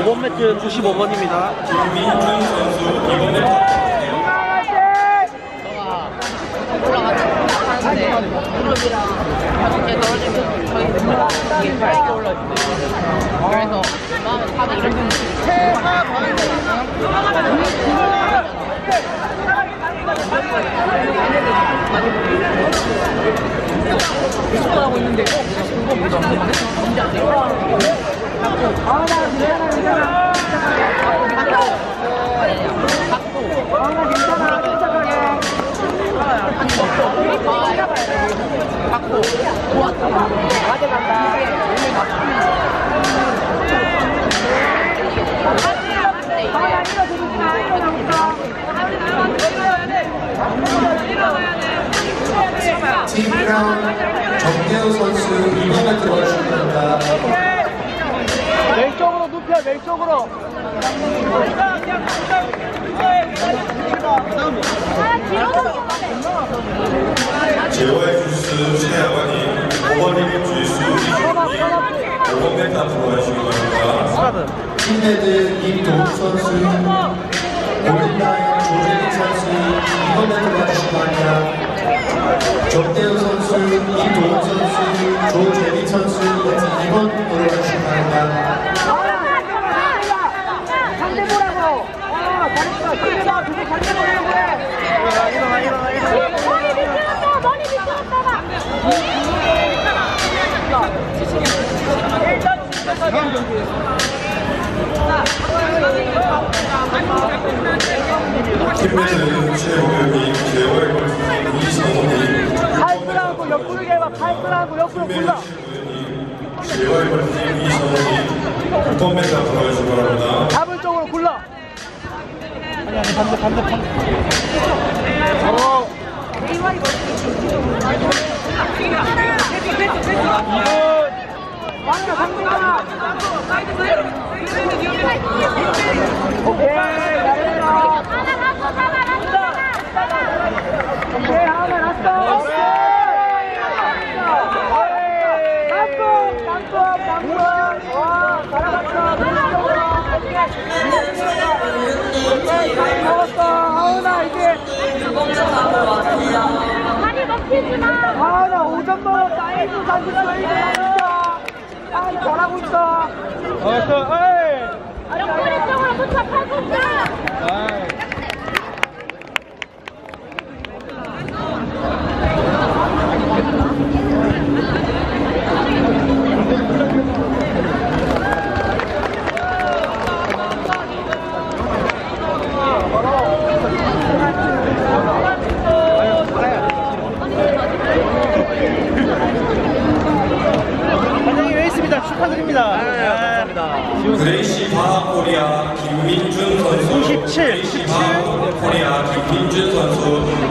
5번 매트 95번입니다. 김민준 선수 2번 매트 올라가는데 무릎이랑 이렇게 떨어지면 저희 이게 발이 올라있어요. 그래서 마음에 다들 이렇게 하고 있는데 그거 뭐죠? 뭔지 안 돼요. 받고 가져간다. 팀이랑 정대우 선수 2번에 들어가시면 됩니다. 왼쪽으로 눕혀, 왼쪽으로. 제와의 주스 최하관이 5번님 주수 5번 매트 앞으로 가시기 바랍니다. 팀헤드 임도훈 선수, 골든라인 조재민 선수 2번에 들어가시기 바랍니다. 정대우 선수, 임도훈 선수, 조재민 선수 2번 들어가시기 바랍니다. 상대 보라고. 잘했어. 상대가 그게 상대 보라고 해. 일어나. 머리 미끄럽다. 팀매트 최호경님, 제와의 골프 이성호님, 팔 끄라고 옆구르 해봐. 팔 끄라고 옆구르 굴러. 제와의 골프 이성호님 6번 매트 앞으로 가시기 바랍니다. 잡을 쪽으로 굴러. 아니 반대. 바로. 완전 상대가. 오케이 잘했어. 오케이 하나 났어. 깜빡. 와 잘하았어. 잘 먹었어. 하은아 이제. 다리 먹히지 마. 하은아 5점 먹었다. 1분 30초 1분 30초. 하은아 잘하고 있어. 옆구리 쪽으로 붙여 팔꿈치. 반장님 왜 있습니다. 축하드립니다. 감사합니다. 그레이시 바하 코리아 김민준 선수 97. 그레이시 바하 코리아 김민준 선수